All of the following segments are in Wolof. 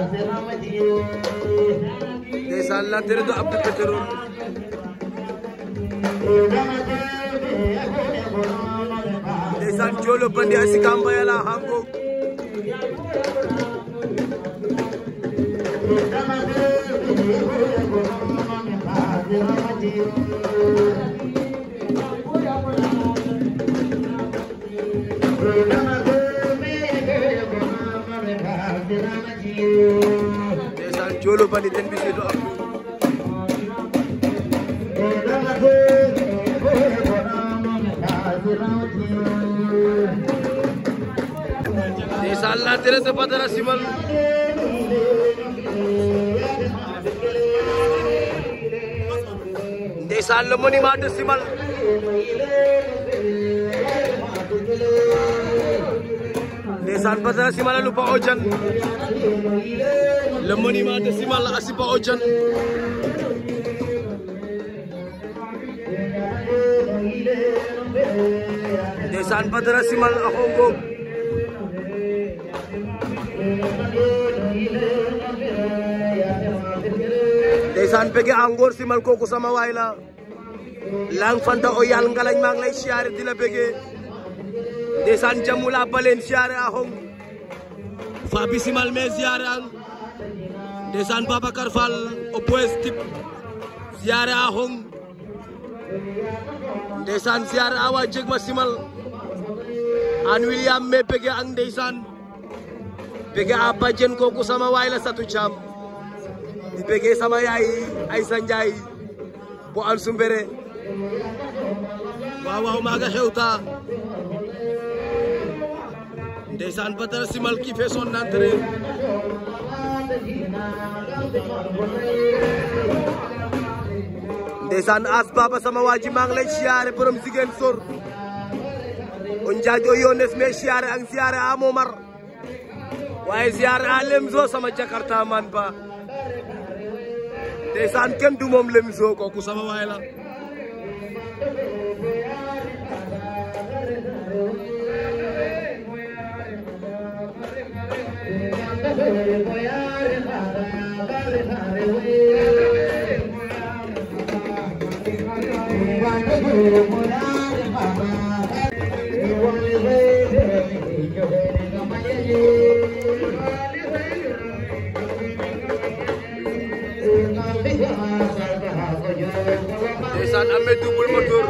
ndeysaan lantere do Abdou Pétrole ndeysaan Jolo Bandi a sika mbayala hango ndeysaan Jolo Bandi den bi do Abdou ndeysaan lantere se Badara Simal ndeysaan le monument de Simal ndeysaan Badara Simal lu pa ojan le monument de Simal asipa ojan ndeysaan Badara Simal a xongo ndeysaan pege angor Simal kooku sama waay la lang fanta o yal ngalañ maa ngi lay siyaare di la pege ndeysaan jamula balen siyaare a xong Fabi Simal me siyaare ang ndeysaan Babacar Fall o pues tip siyaare a xong ndeysaan siyaare a waa jeg ma Simal an William me pege ang ndeysaan pege a bajen kooku sama waay la Satu Cham di pege sama yaay Aysa Njaay bo an sumbere waaw waaw maaga xewta ndeysaan Badara Simal qui fait son entrée ndeysaan as baba sama waaji maa ngi lay siyaare borom Ziguinchor sor o njaajo yones me siyaare ang siyaare a Momar waaye siyaare a Lemzo sama Jakarta man ba ndeysaan kenn du moom Lemzo kooku sama waay la ndeysaan amee double moteur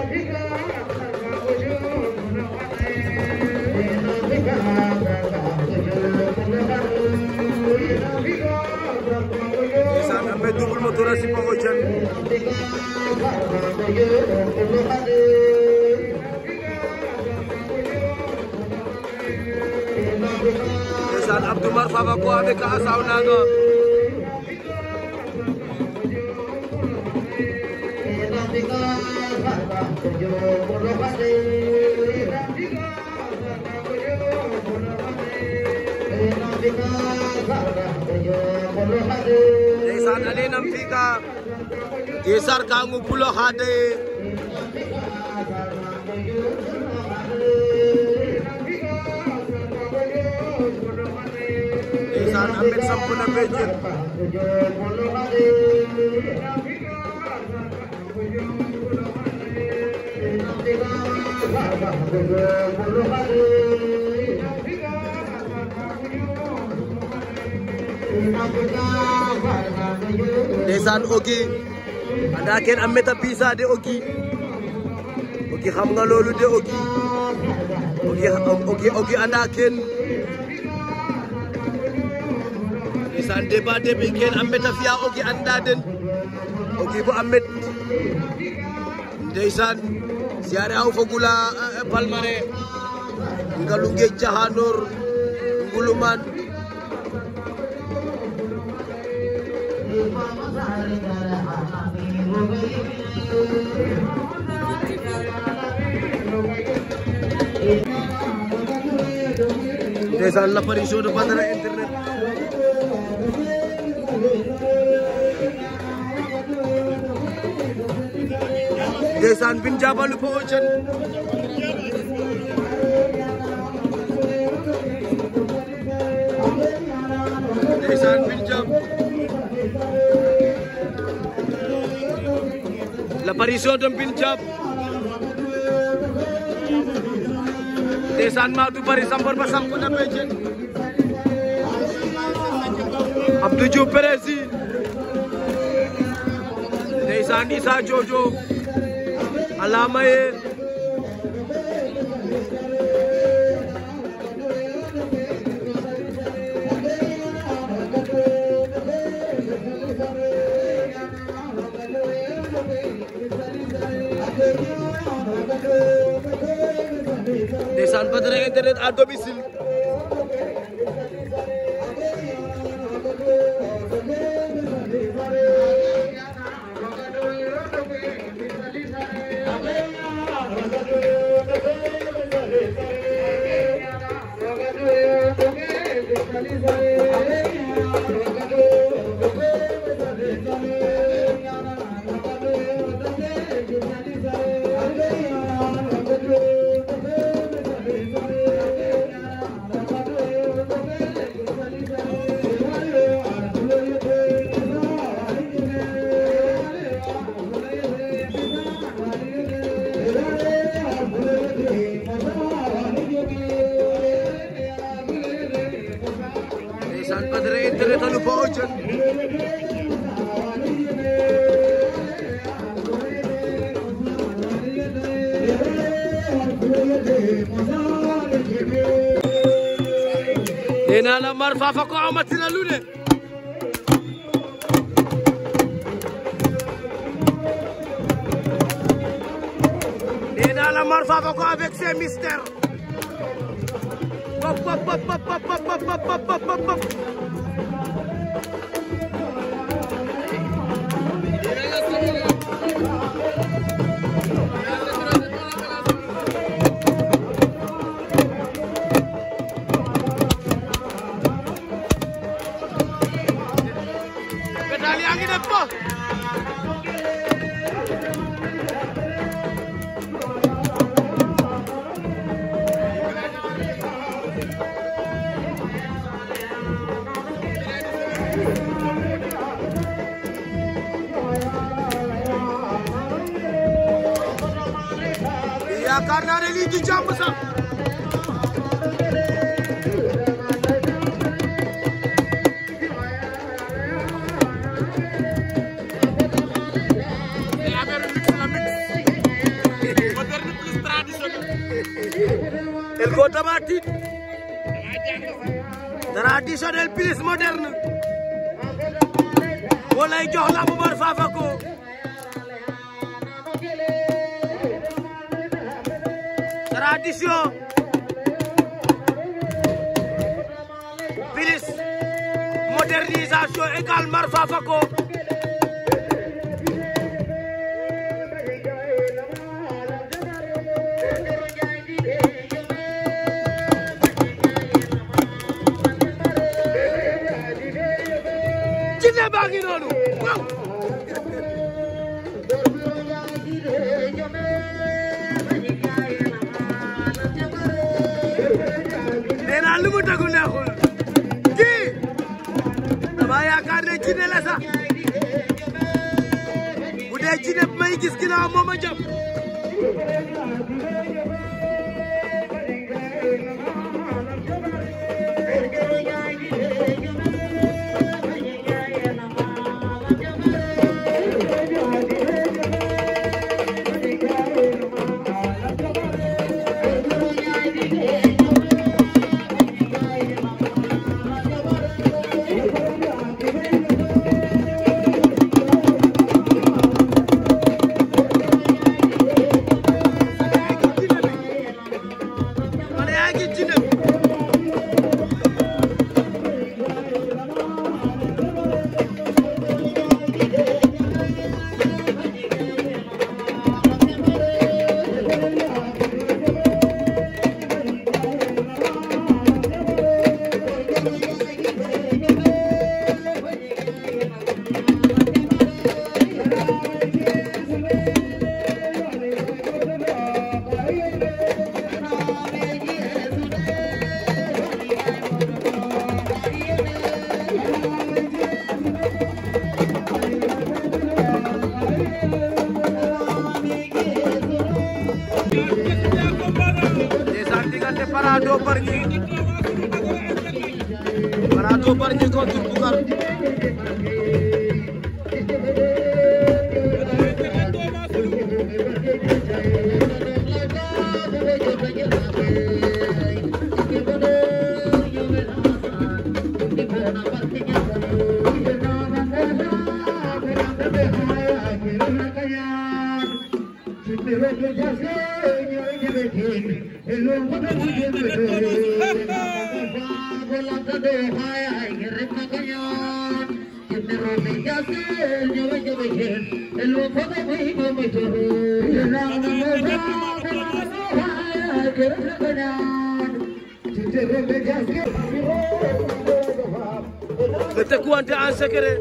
ndeysaan amee double moteur a sipa ojan ndeysaan Abdou Mar Faba ko ame ka asaw naga ndeysaan ale nam fika gesar ka ngupulo xade ndeysaan amet sampuna bejen ndeysaan Ogi anda ken ameta pisa de Ogi xam nga loolu de Ogi anda ken ndeysaan débat bi ken ameta fiya Ogi anda den Ogi bo amet ndeysaan siyaare aw fogula Palmarin Ngalunge Jahanor Nguluman ndeysaan l'apparition de Badara internet ndeysaan bin jabalu po ojan ndeysaan ndeysaan Pinjam l'apparition de Pinjam ndeysaan Maodo bari sampor ba samp na pejen Abdou Diouf Pérési ndeysaan Issa Jojo alamaye ndeysaan Badara internet à domicile ndeysaan Badara internet a lu fa ojen nee naa la Mar Fafa ko amatina lu ne nee naa la Mar Fafa ko avec ses mystères pop pop pop pop pop pop pop pop pop pedal yaa ngi def ba yaakaar naa ne lii du jàmm sax Elko Tabatit traditionnel plus moderne walay jox la bu Mar Fafa ko tradition plus modernisation égale Mar Fafa ko jinne baa ngi noonu waaw nee naa lu mu tegu neexul kii dama yaakaar ne jinne la sax bu dee jinne may gis ginnaaw moo ma jàpp plateau Bargny contre Boucar. Le Taekwondo en secret.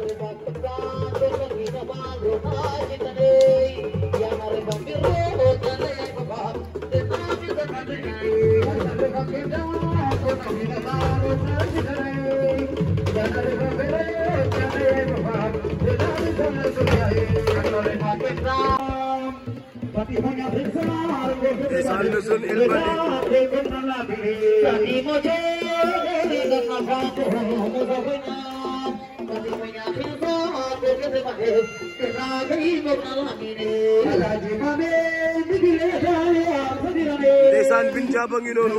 Desan bin Jaba ngi noonu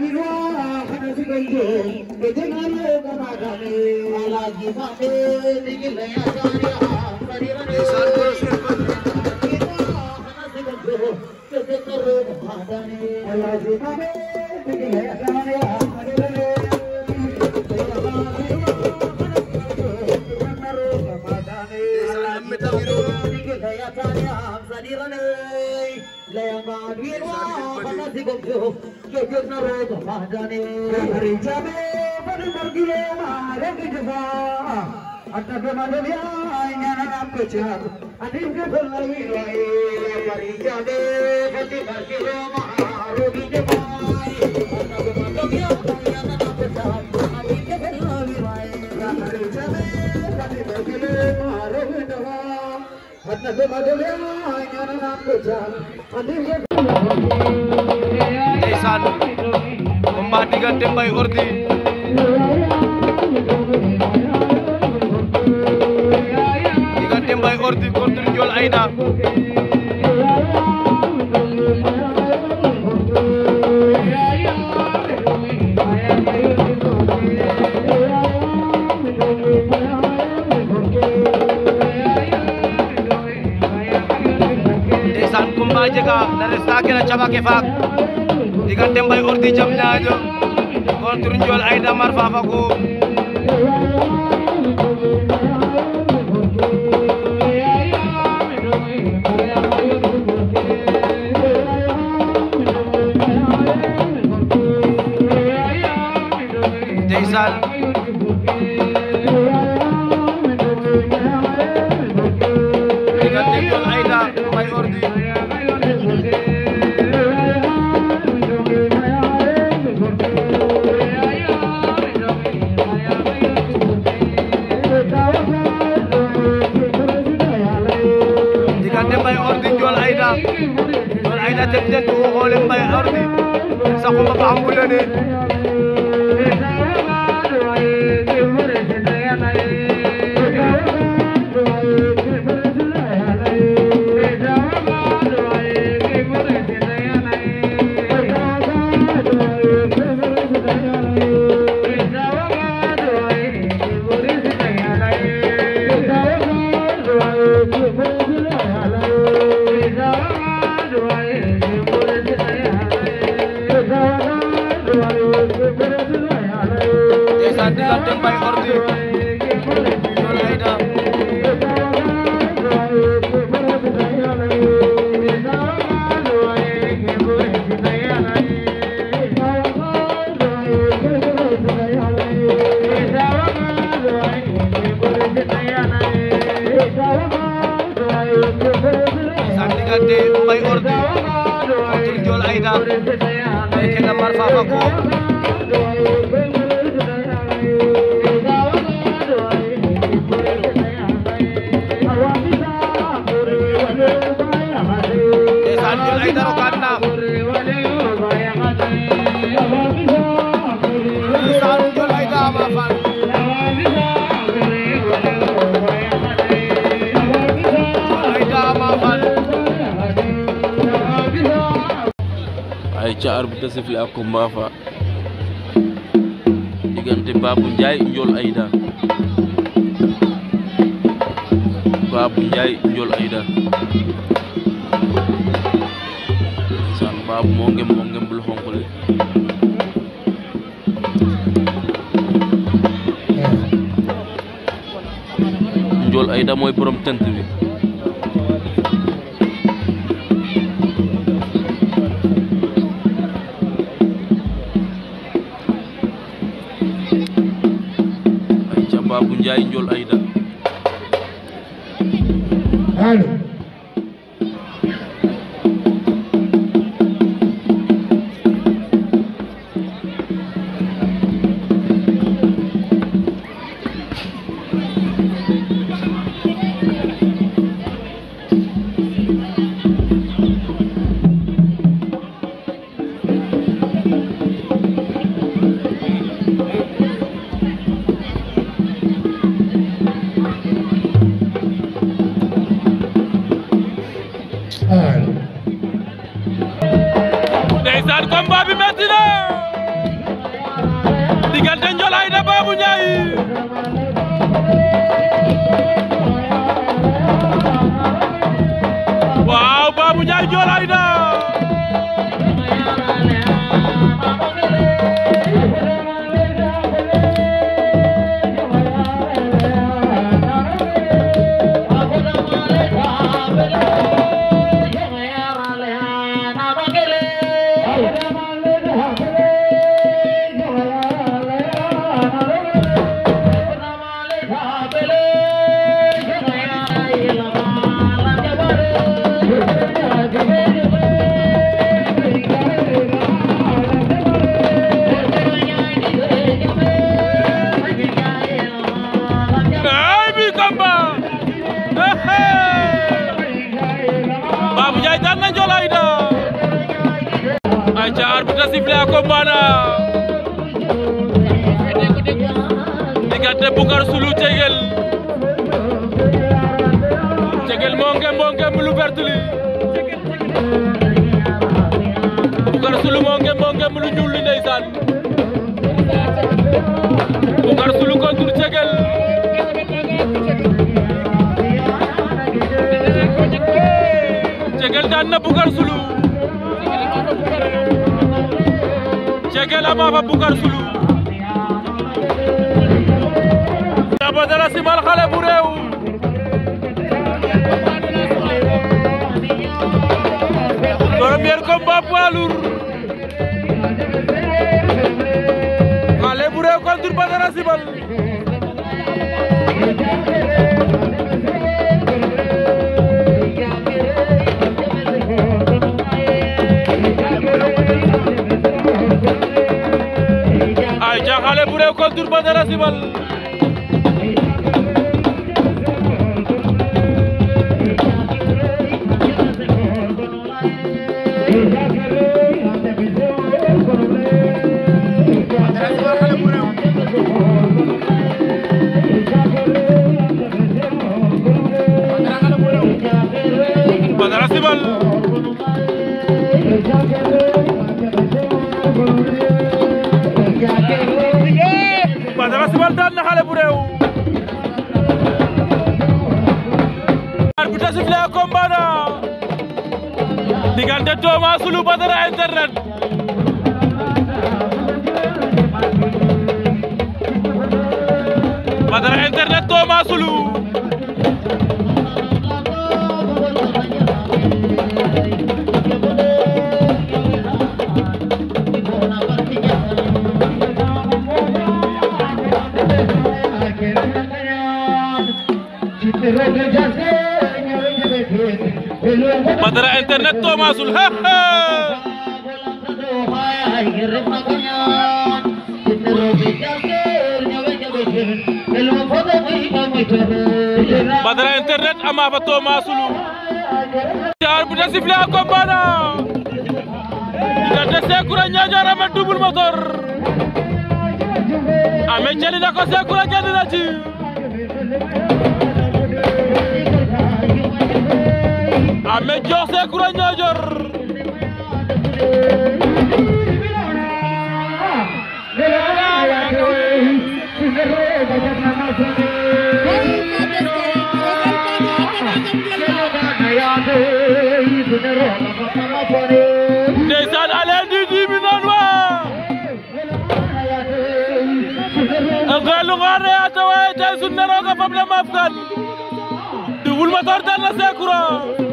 Ndeysaan combat diggante Mbaye Ordi contre Ndiol Aïda. Ndeysaan combat jega na resta ke na caba ke faak diggante Mbaye Ordi jam ñaajo contre Ndiol Aïda mar Fafako. Ndeysaan diggante Ndiol Aïda Mbaye Ordi. diggante Mbaye Ordi Ndiol Aïda tem ten o xoole Mbaye Ordi saxuma ba ambulane diggante Mbaye Ordi Ndiol Aïda. diggante Mbaye Ordi contre Ndiol Aïda ke na mar Fafako. Ndiol Aïda rokaan na Ndiol Aïda ama fan ayca arbitre sifflé ak combat fa diggante Babou Ndiaye Ndiol Aïda. Babou Ndiaye Ndiol Aïda san Babou moo ngem bul xonq li Ndiol Aïda mooy borom tent bi. ayca Babou Ndiaye Ndiol Aïda. ndeysaan combat bi metti na diggante Ndiol Aïda Babou Ndiaye waaw Babou Ndiaye Ndiol Aïda Babou Ndiaye daan na Ndiol Aïda ayca arbitre sifflé ak combat na diggante Boucar Soulou Cegel moo ngem lu vert li Boucar Soulou moo ngem lu ñuul li ndeysaan Boucar Soulou contre Cegel Cegel daan na Boucar Soulou Cegel ama fa Boucar Soulou Badara Simal xale bu réew premier combat poids lourd xale bu réew contre Badara Simal ayca xale bu réew contre Badara Simal Badara Simal Badara Simal daan na xale bu réew arbitre sifflé ak combat na diggante Thomas Soulou Badara internet Thomas Soulou Badara internet Thomas Soulou Badara internet ama fa Thomas Soulou arbitre sifflé ak combat na diggante Sekoura Niodior Ameth double moteur Ameth jëli na ko Sekoura génn na ci Ameth jox Sekoura Niodior ne atawaye tay sunne roga fam le maaf kan Double Moteur daan na Sekura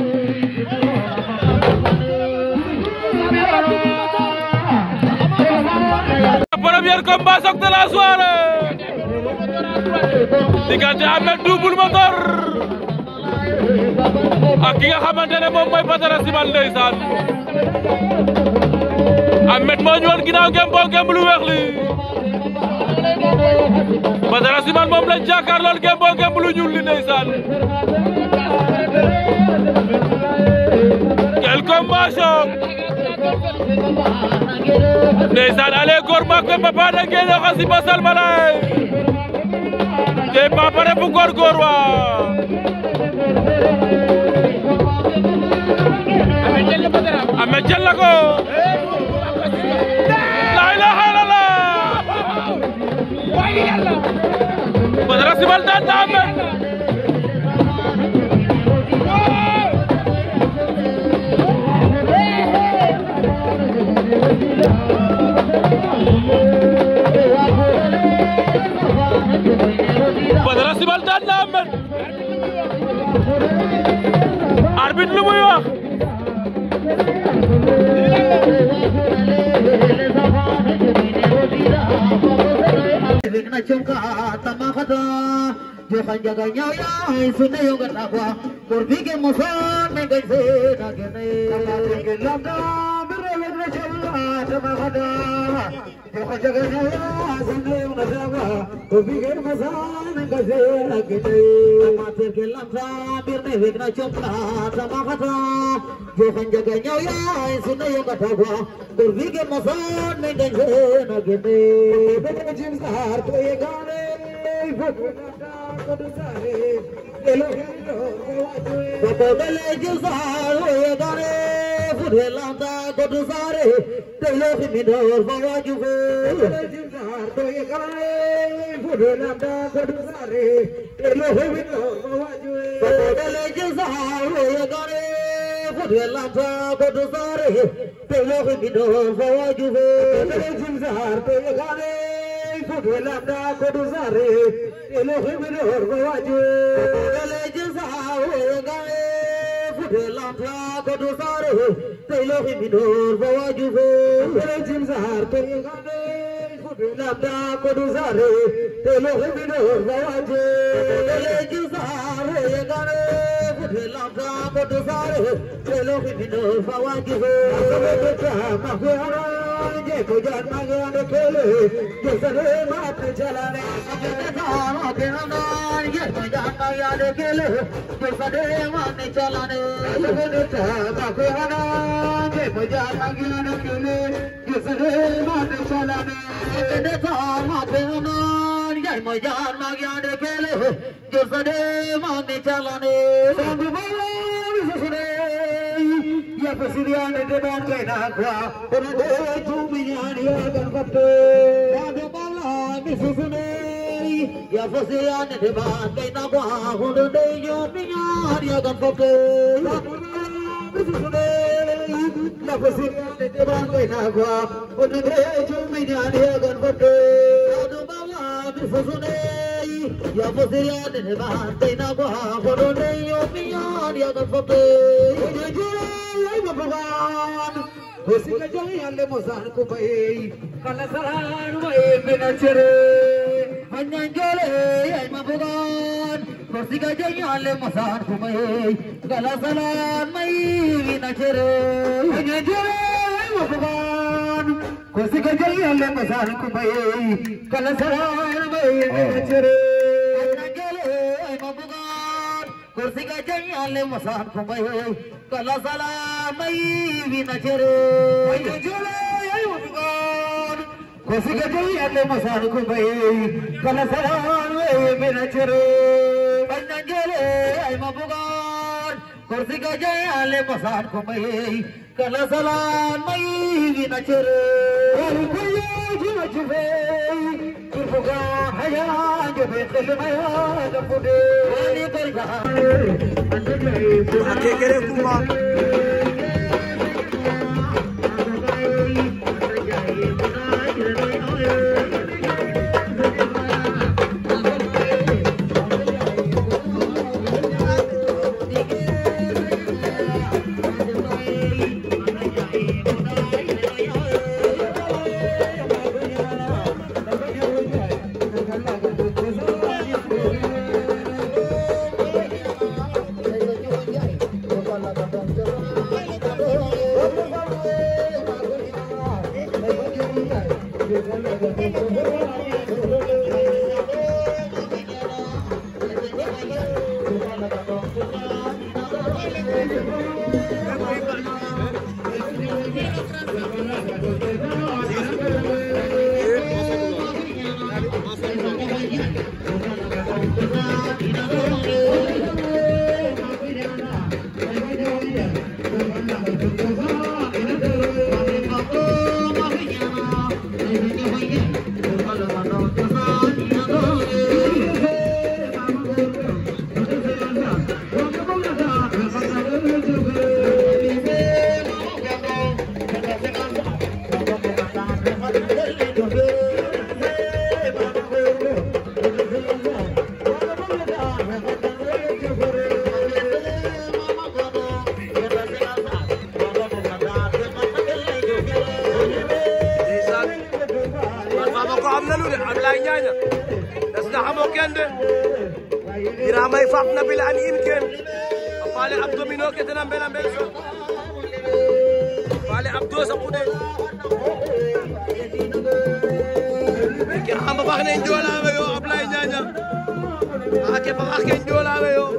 premier combat choc de la soirée diggante Ahmed Double Moteur ak ki nga xamante ne moom mooy Badara Simal ndeysaan Ahmed moo ñu woon ginnaaw ngem lu weex li Badara Simal moom lañ jàkkaarlool ngem lu ñuul li ndeysaan quel combat choc ndeysaan ale góor maak be papa da ngeen a xasi ba salmalay te papa refu góor wa Ahmed jël na ko la ilaha illallah Badara Simal daan na Ahmed Badara Simal daan na Ahmed arbitre lu muy wax Vikna chumka tamakata jo khanjaga nyaya sunne yoga takwa kurbi ke mosan mein gaise na gene tamate ke lada mere vikna chumka tamakata jo khanjaga nyaya sunne yoga takwa kurbi ke mosan mein gaise na gene tamate ke lada mere vikna chumka tamakata jo khanjaga nyaya sunne yoga takwa kurbi ke mosan mein gaise na gene Jimsar to ye gaane Babale Jimsar ye gaane fudhelanda godu sare telo minor bawaju Jimsar to ye gaane fudhelanda godu sare telo minor bawaju Babale Jimsar ye gaane fudhelanda godu sare telo minor bawaju Jimsar to ye gaane Fudhelanda koduzare Elohim minor bawaju Elejizar gae Fudhelanda koduzare Elohim minor bawaju Elejizar gae Fudhelanda koduzare Elohim minor bawaju Elejizar gae Fudhelanda koduzare Elohim minor bawaju ये तो जाना गया निकले जो सरे मात चलाने जाना के नान ये तो जाना गया निकले जो सरे मात चलाने ये जाना के नान ये तो जाना गया निकले जो सरे मात चलाने ये जाना के नान ये तो जाना गया निकले जो सरे मात चलाने Ya pesirian de ban kaina kwa ore de tumiani ganpate ya de bala misune ya pesirian de ban kaina kwa ore de yo miani ganpate misune ya pesirian de ban kaina kwa ore de tumiani ganpate ya de bala misune ya pesirian de ban kaina kwa ore de yo miani ganpate Bhagwan Hosika jai alle mosan ko bai kalasaran mai binachere hanjale ay Bhagwan Hosika jai alle mosan ko bai kalasaran mai binachere hanjale ay Bhagwan Hosika jai alle mosan ko bai kalasaran mai binachere hanjale ay Bhagwan Hosika jai alle mosan ko bai kala salamai binachere binachere ay Bhagwan Hosika jai alle mosan ko bai kala salamai binachere binachere ay Bhagwan Hosika jai alle mosan ko bai kala salamai binachere Kurbuga haya jo betel maya dapude ani karga ake kere kuma Iramay fap na bila an imken pale abdomino ke tena mbela mbel so pale abdo sa pude ke hamba bax ne njola we yo Ablay Ñaña ake bax ke njola we yo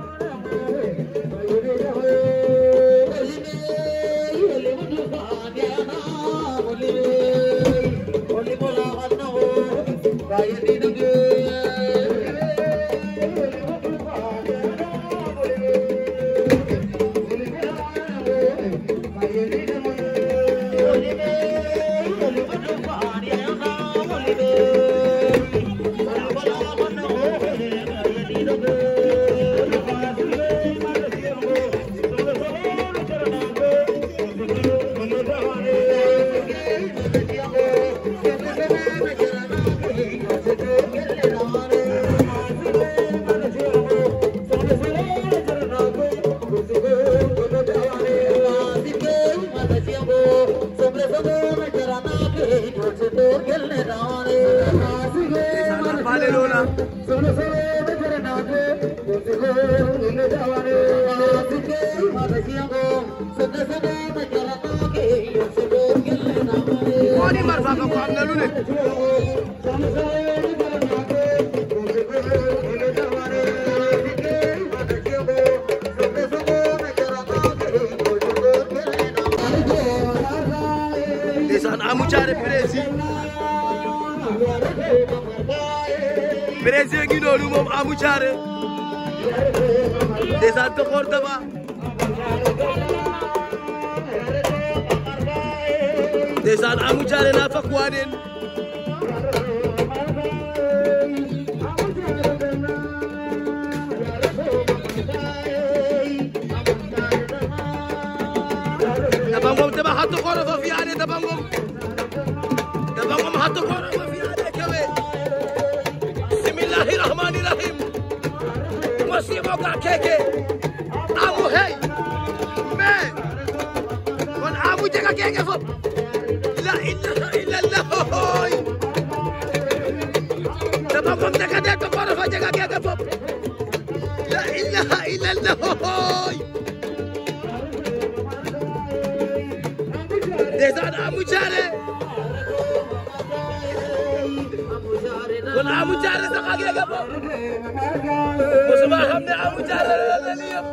Koni marfa ko amna lu ne desan amu care Brésil gi noonu moom amu care desan to Cordoba desan amu care na fa kwanen dabangom teba hatu koro fa fi ane dabangom hatu koro fa fi ane kewe bismillahirrahmanirrahim masibo ga keke amu hey me kon amu jega keke fop la ilaha illallah dabangom daga de to koro fa jega keke fop la ilaha illallah desan amu care kon amu care sax ak yega bo musuma xam ne amu care la li yëpp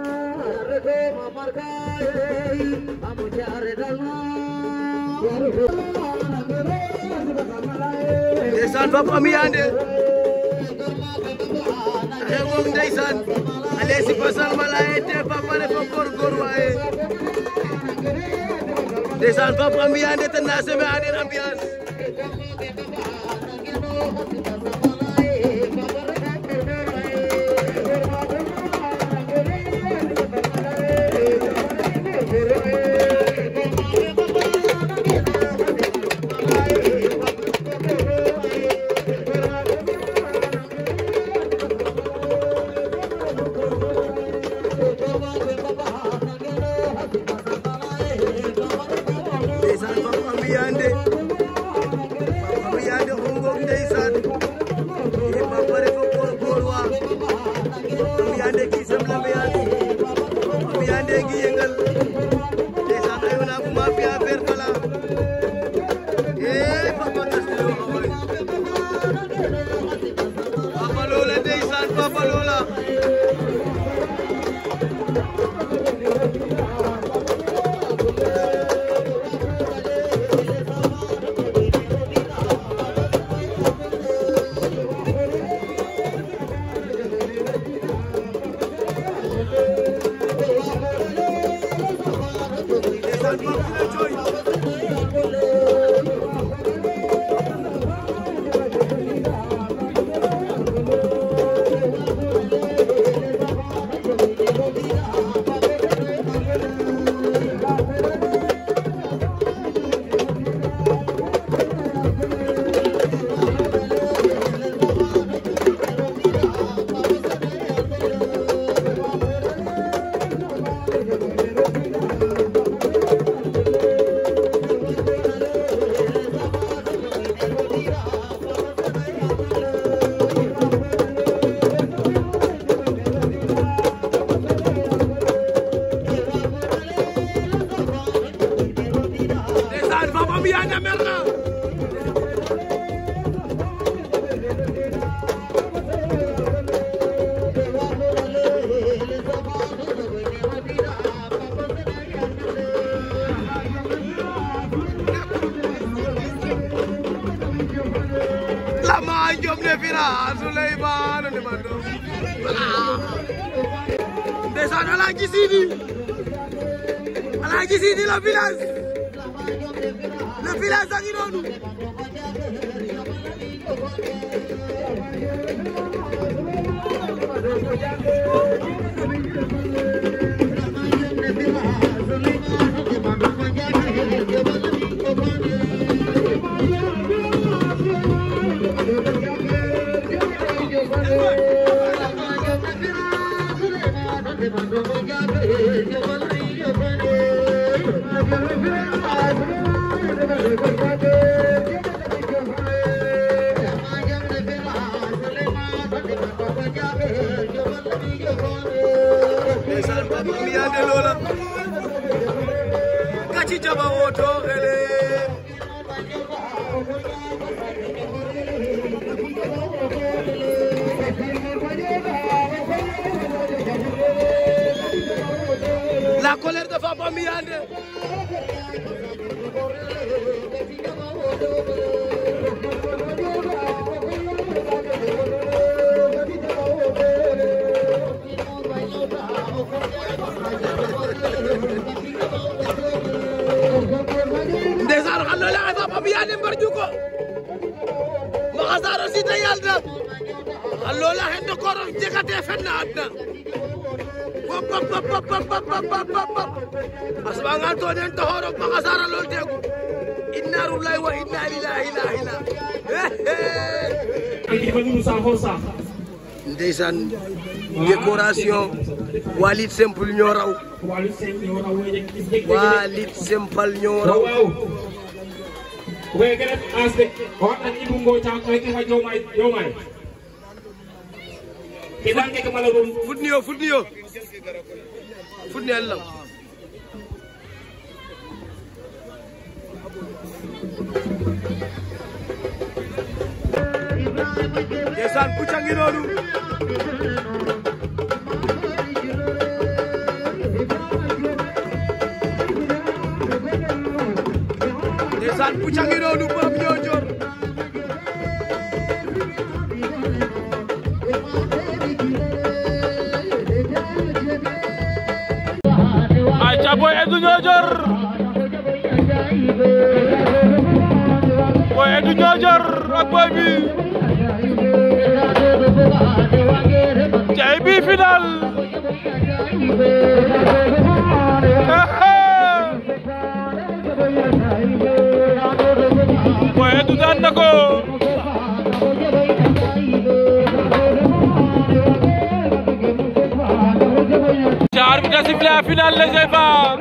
desan fop am yande xe moom ndeysaan ale si fasal malaye te papa ne fa góor waaye desan fop am yande te na seme anen ambiance desan fop am yande hongom ndeysaan Suleymane Ndemando ndeysaan Alaaji Sidi le village a ngi noonu ndeysaan Papa Miyande loola gaci jaba woto ele la colère de Papa Miyande ndeysaan xam na la Papa Miyande mbar juko ma xasara si ta yalda xam la hen ko ro jegate fenna adna pop asba nga to den to horo ma xasara lol tegu inna lillahi wa inna ilaihi raji'un ndeysaan décoration walit simple ñoo raw walit simple ñoo raw we geret asde on an ibu ngoja ko ke ha jomay kidan ke kamala rum futniyo Allah ndeysaan pucca ngi noonu ndeysaan pucca ngi noonu Pape Ñoojoor aca boy Edu Ñoojoor ak boy bi cey bi final boy Edu daan na ko jaar bi da sifflé a final les efforts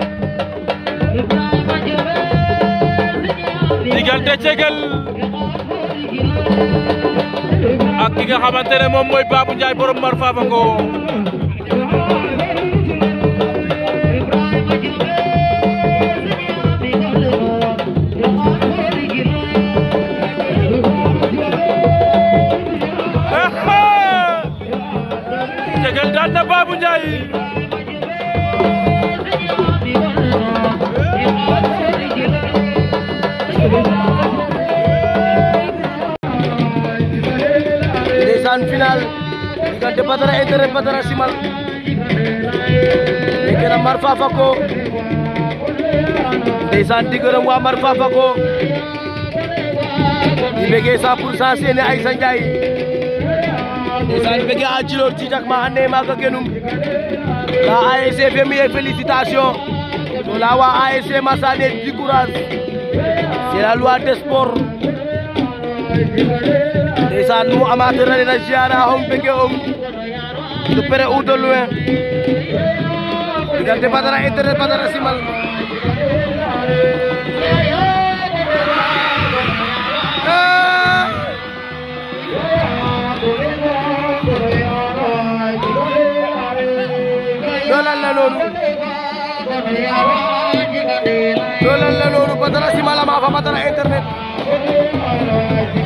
diggante Cegel ak ki nga xamante ne moom mooy Babou Ndiaye borom Mar Fafanko Cegel daan na Babou Ndiaye ndeysaan final diggante Badara Aidara Badara Simal di gërëm Mar Fafanko ndeysaan di gërëm waa Mar Fafanko di bëggee 100% Sene Aïssa Ndiaye ndeysaan bëggee a Djilor Djijak ma ande maaga genum la ASC Femi félicitations to la waa ASC Massane du courage c'est la loi des sports ndeysaan mu amateur na dina ziara om bëggee om de près ou de loin diggante Badara Aidara Badara Simal loolal la loolu Badara Simal ma fa Badara internet